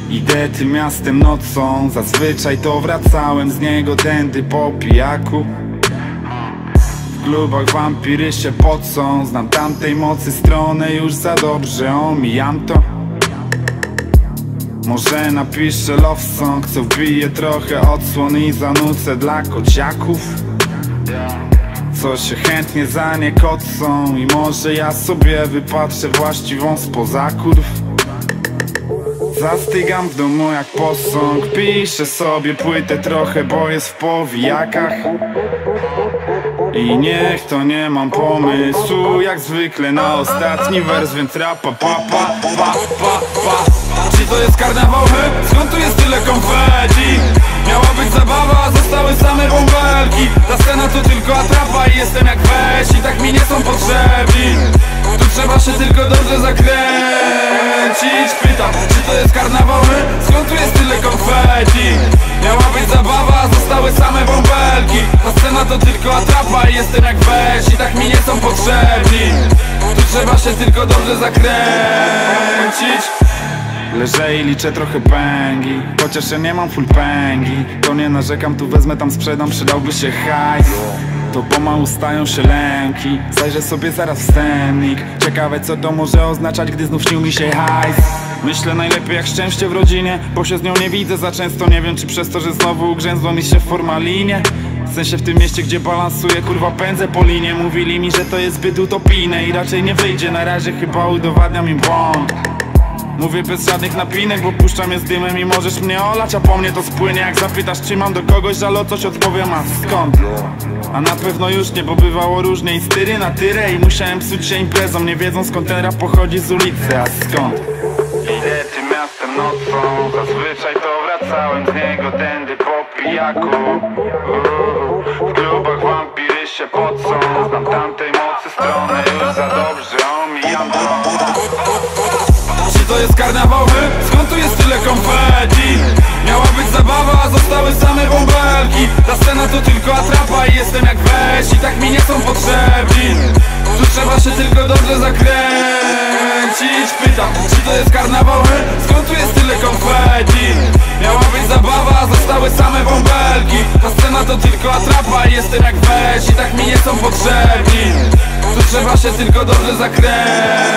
Idę tym miastem nocą, zazwyczaj to wracałem z niego tędy po pijaku. W klubach wampiry się pocą, znam tamtej mocy stronę już za dobrze, omijam to. Może napiszę love song, co wbije trochę odsłon i zanucę dla kociaków, co się chętnie za nie kocą. I może ja sobie wypatrzę właściwą spoza kurw. Zastygam w domu jak posąg, piszę sobie płytę trochę, bo jest w powijakach. I niech to nie mam pomysłu, jak zwykle na ostatni wers, więc rapa pa pa pa pa pa. Czy to jest karnawał? Skąd tu jest tyle konfetti? Miała być zabawa, a zostały same bąbelki. Ta scena to tylko atrapa i jestem jak weź, i tak mi nie są potrzebni. Tu trzeba się tylko dobrze zakręcić. Pytam, czy to jest karnawał? Skąd tu jest tyle konfetti? Miała być zabawa, a zostały same bąbelki. Ta scena to tylko atrapa i jestem jak weź, i tak mi nie są potrzebni. Tu trzeba się tylko dobrze zakręcić. Leżę i liczę trochę pęgi, chociaż ja nie mam full pęgi. To nie narzekam, tu wezmę, tam sprzedam, przydałby się hajs. To pomału stają się lęki, zajrzę sobie zaraz wstępnik. Ciekawe co to może oznaczać, gdy znów śnił mi się hajs. Myślę najlepiej jak szczęście w rodzinie, bo się z nią nie widzę za często. Nie wiem czy przez to, że znowu ugrzęzło mi się w formalinie. W sensie w tym mieście, gdzie balansuję, kurwa pędzę po linie. Mówili mi, że to jest zbyt utopijne i raczej nie wyjdzie. Na razie chyba udowadniam im błąd. Mówię bez żadnych napinek, bo puszczam je z dymem i możesz mnie olać, a po mnie to spłynie. Jak zapytasz czy mam do kogoś żal o coś, odpowiem a skąd? A na pewno już nie, bo bywało różnie i z tyry na tyrę. I musiałem psuć się imprezą, nie wiedząc skąd ten rap pochodzi z ulicy, a skąd? Idę tym miastem nocą, zazwyczaj to wracałem z niego tędy po pijaku. W klubach wampiry się pocą, znam tamtej mocy stronę już za dobrze, omijam to. Czy to jest karnawał? Skąd tu jest tyle konfetti? Miała być zabawa, a zostały same bąbelki. Ta scena to tylko atrapa i jestem jak weź, i tak mi nie są potrzebni. Tu trzeba się tylko dobrze zakręcić. Pytam, czy to jest karnawał? Skąd tu jest tyle konfetti? Miała być zabawa, a zostały same bąbelki. Ta scena to tylko atrapa i jestem jak weź, i tak mi nie są potrzebni. Tu trzeba się tylko dobrze zakręcić.